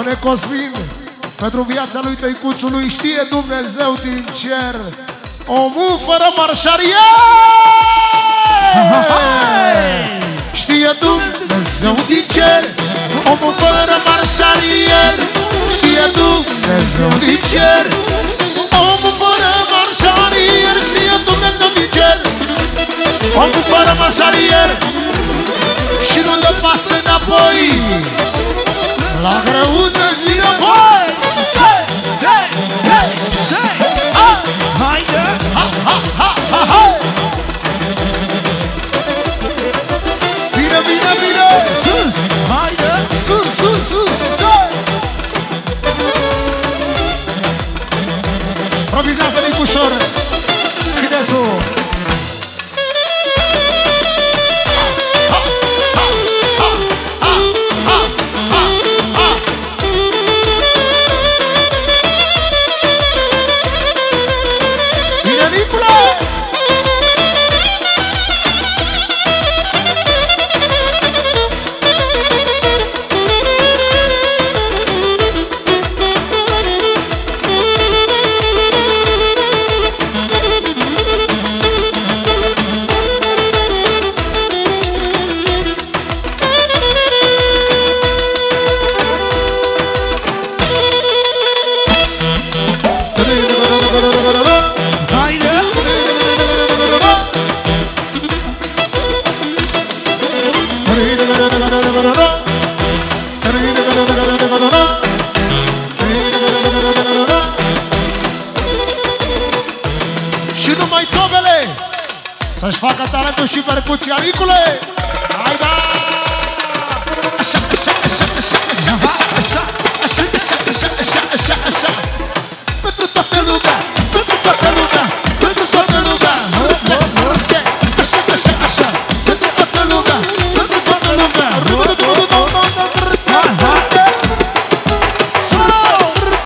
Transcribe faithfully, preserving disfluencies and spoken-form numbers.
Domnule Cosmin, pentru viața lui tăicuțului știe Dumnezeu din cer. Omul fără marșarier știe Dumnezeu din cer. Omul fără marșarier știe Dumnezeu din cer. Omul fără marșarier știe Dumnezeu din cer. Omul fără marșarier și nu dă pas înapoi. La greutăți înapoi. Say, hey, hey, say, ah, haide, Ha, ha, ha, ha, ha. Bine, bine, bine. sus, haide, Sus, sus, sus, sus. Improvizează Nicușor. Chidesul. Să-și facă talentul și percuția, Nicule! Hai da! Așa, așa, așa, așa, așa, așa, așa.